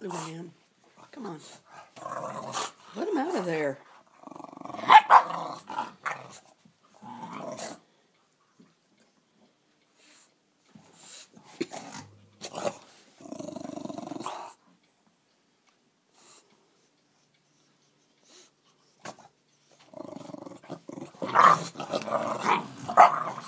Man, come on. Let him out of there.